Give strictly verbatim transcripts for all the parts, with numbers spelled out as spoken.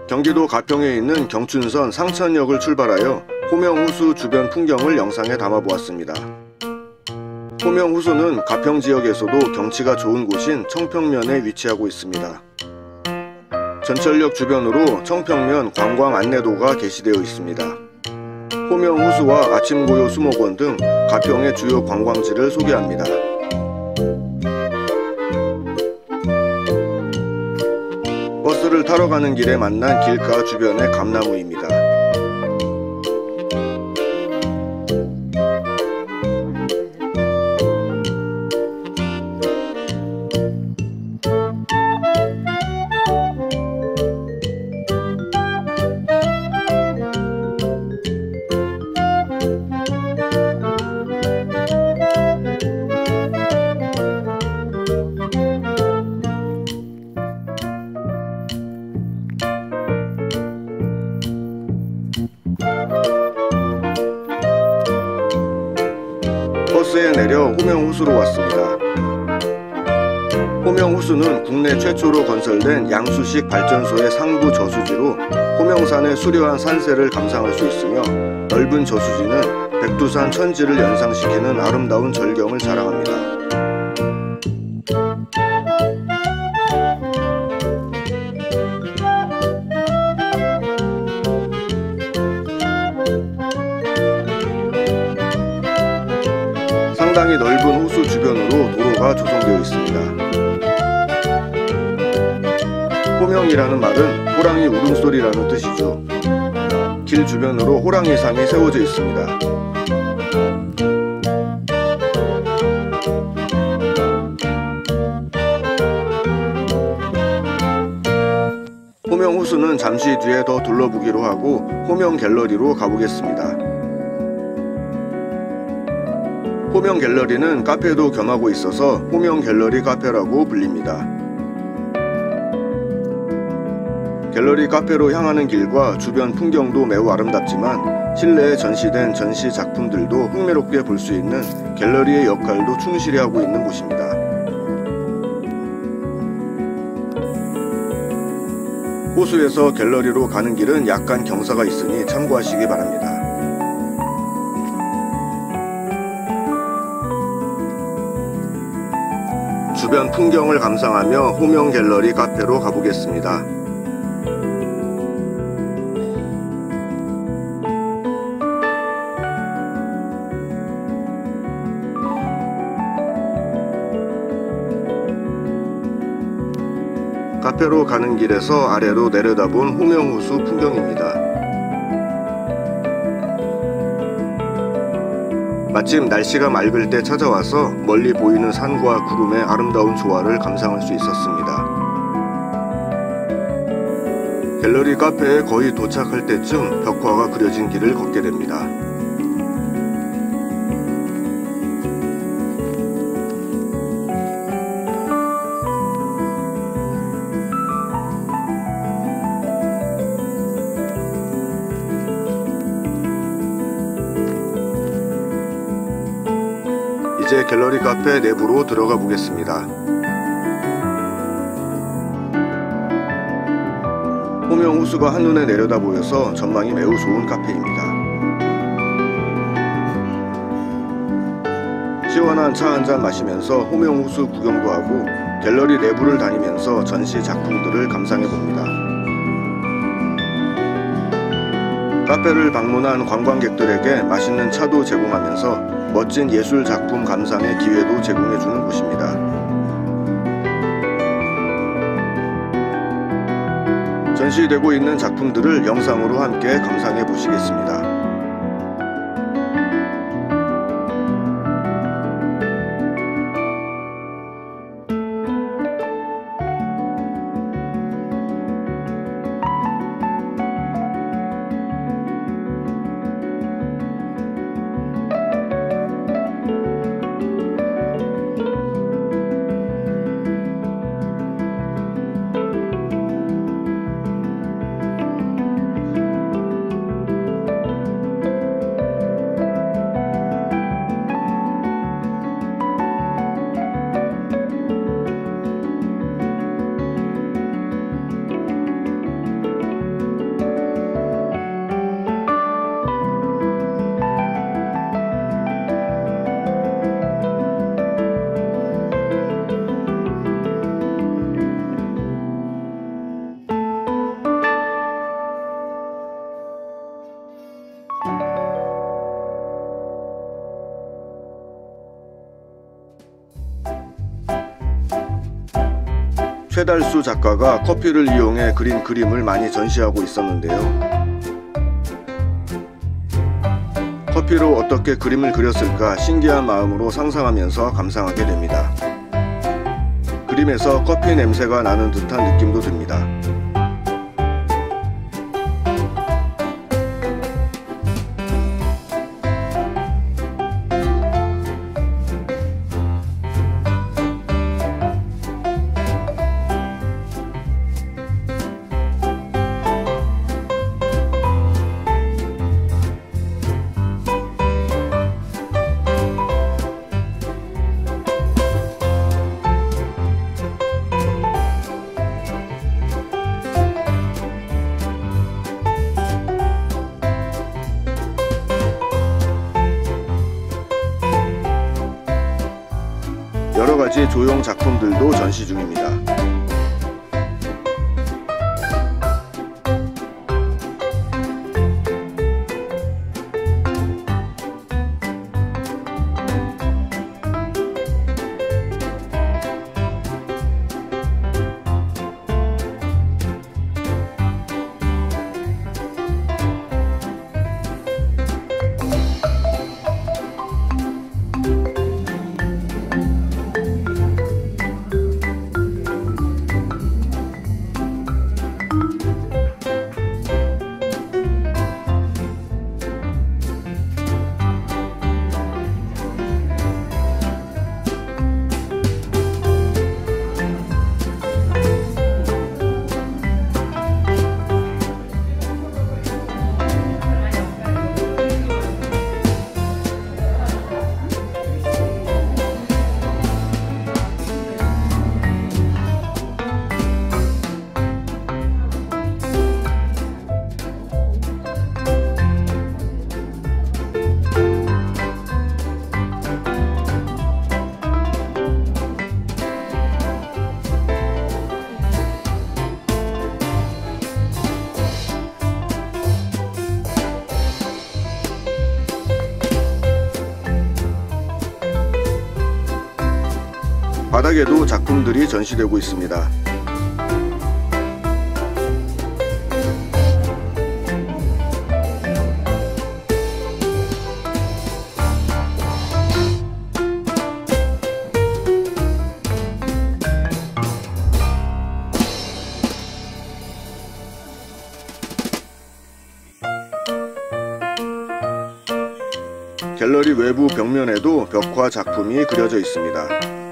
경기도 가평에 있는 경춘선 상천역을 출발하여 호명호수 주변 풍경을 영상에 담아보았습니다. 호명호수는 가평 지역에서도 경치가 좋은 곳인 청평면에 위치하고 있습니다. 전철역 주변으로 청평면 관광 안내도가 게시되어 있습니다. 호명호수와 아침고요 수목원 등 가평의 주요 관광지를 소개합니다. 버스를 타러 가는 길에 만난 길가 주변의 감나무입니다. 버스에 내려 호명호수로 왔습니다. 호명호수는 국내 최초로 건설된 양수식 발전소의 상부 저수지로 호명산의 수려한 산세를 감상할 수 있으며 넓은 저수지는 백두산 천지를 연상시키는 아름다운 절경을 자랑합니다. 상당히 넓은 호수 주변으로 도로가 조성되어 있습니다. 호명이라는 말은 호랑이 울음소리라는 뜻이죠. 길 주변으로 호랑이상이 세워져 있습니다. 호명호수는 잠시 뒤에 더 둘러보기로 하고 호명갤러리로 가보겠습니다. 호명갤러리는 카페도 겸하고 있어서 호명갤러리 카페라고 불립니다. 갤러리 카페로 향하는 길과 주변 풍경도 매우 아름답지만 실내에 전시된 전시 작품들도 흥미롭게 볼 수 있는 갤러리의 역할도 충실히 하고 있는 곳입니다. 호수에서 갤러리로 가는 길은 약간 경사가 있으니 참고하시기 바랍니다. 주변 풍경을 감상하며 호명갤러리 카페로 가보겠습니다. 카페로 가는 길에서 아래로 내려다본 호명호수 풍경입니다. 마침 날씨가 맑을 때 찾아와서 멀리 보이는 산과 구름의 아름다운 조화를 감상할 수 있었습니다. 갤러리 카페에 거의 도착할 때쯤 벽화가 그려진 길을 걷게 됩니다. 이제 갤러리 카페 내부로 들어가 보겠습니다. 호명호수가 한눈에 내려다 보여서 전망이 매우 좋은 카페입니다. 시원한 차 한잔 마시면서 호명호수 구경도 하고 갤러리 내부를 다니면서 전시 작품들을 감상해 봅니다. 카페를 방문한 관광객들에게 맛있는 차도 제공하면서 멋진 예술 작품 감상의 기회도 제공해주는 곳입니다. 전시되고 있는 작품들을 영상으로 함께 감상해 보시겠습니다. 최달수 작가가 커피를 이용해 그린 그림을 많이 전시하고 있었는데요. 커피로 어떻게 그림을 그렸을까 신기한 마음으로 상상하면서 감상하게 됩니다. 그림에서 커피 냄새가 나는 듯한 느낌도 듭니다. 여러가지 조형 작품들도 전시 중입니다. 바닥에도 작품들이 전시되고 있습니다. 갤러리 외부 벽면에도 벽화 작품이 그려져 있습니다.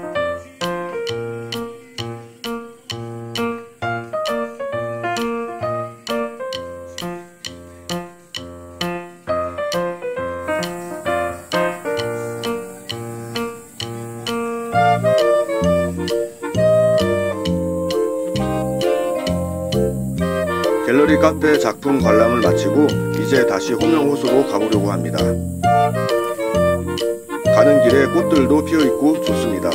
갤러리 카페 작품 관람을 마치고 이제 다시 호명호수로 가보려고 합니다. 가는 길에 꽃들도 피어있고 좋습니다.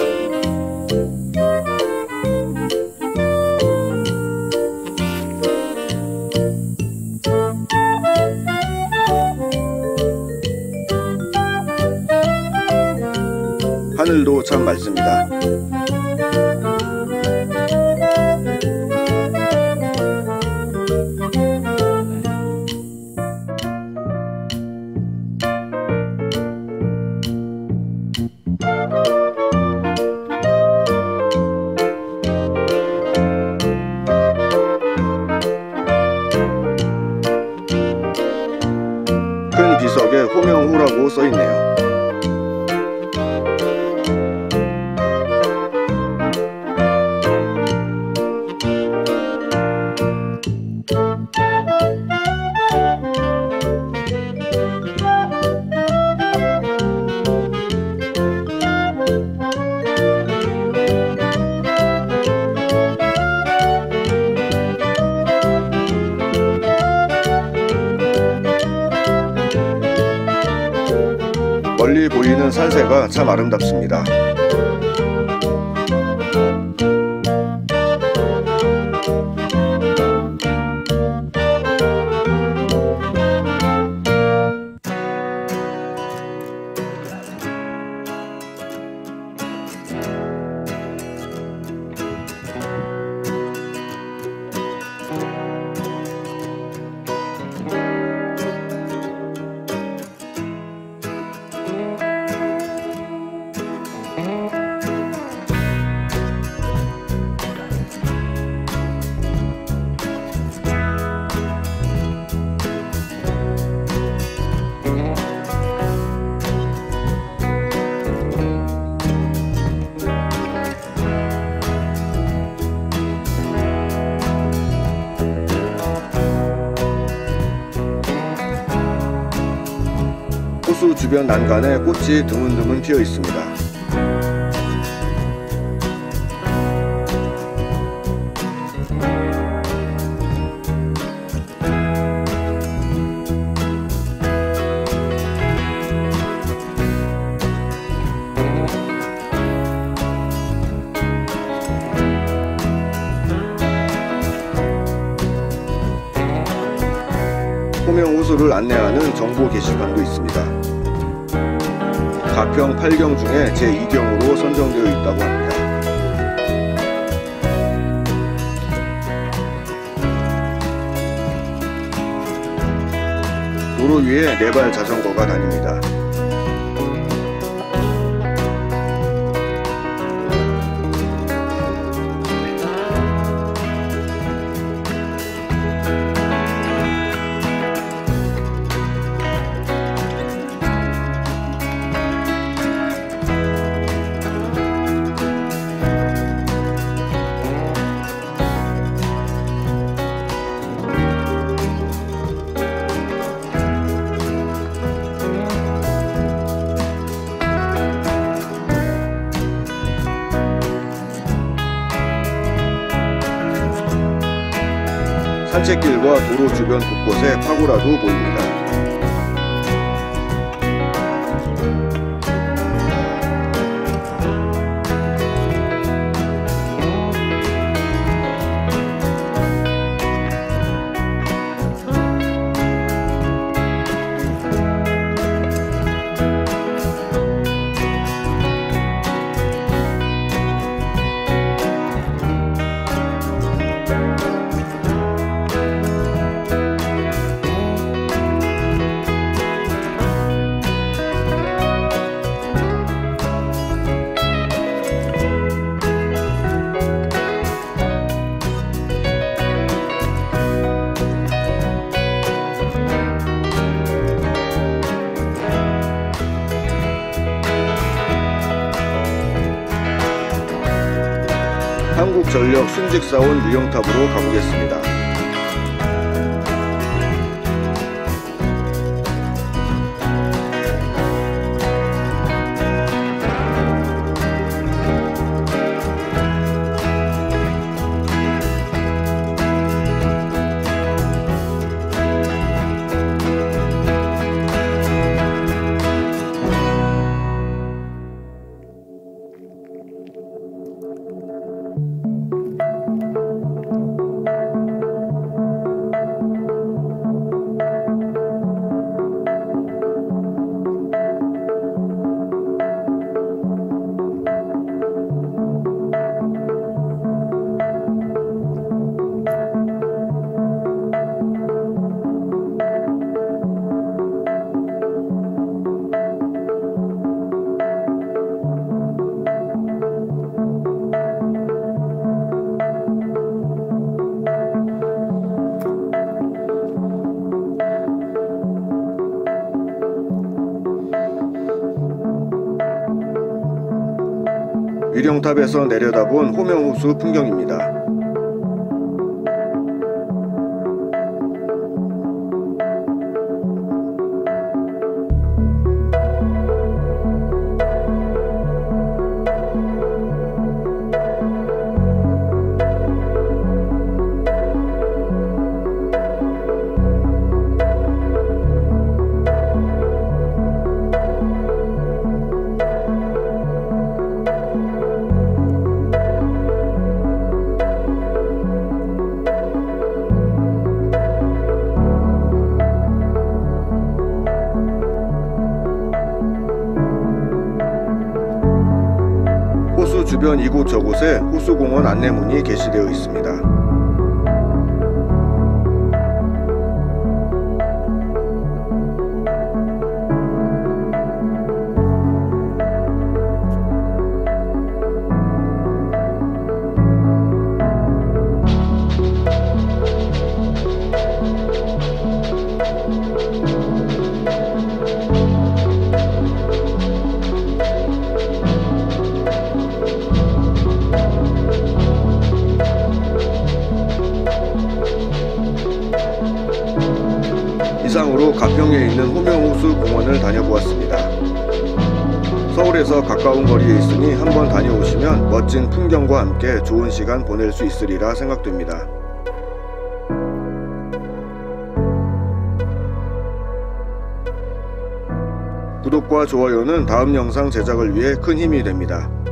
하늘도 참 맑습니다. 큰 비석에 호명호라고 써있네요. 멀리 보이는 산세가 참 아름답습니다. 주변 난간에 꽃이 드문드문 피어 있습니다. 호명호수를 안내하는 정보 게시판도 있습니다. 가평 팔 경 중에 제이 경으로 선정되어 있다고 합니다. 도로 위에 네발 자전거가 다닙니다. 산책길과 도로 주변 곳곳에 파고라도 보입니다. 한국전력 순직사원 유영탑으로 가보겠습니다. 위령탑에서 내려다본 호명호수 풍경입니다. 호수 주변 이곳저곳에 호수공원 안내문이 게시되어 있습니다. 오늘도 가평에 있는 호명호수 공원을 다녀보았습니다. 서울에서 가까운 거리에 있으니 한번 다녀오시면 멋진 풍경과 함께 좋은 시간 보낼 수 있으리라 생각됩니다. 구독과 좋아요는 다음 영상 제작을 위해 큰 힘이 됩니다.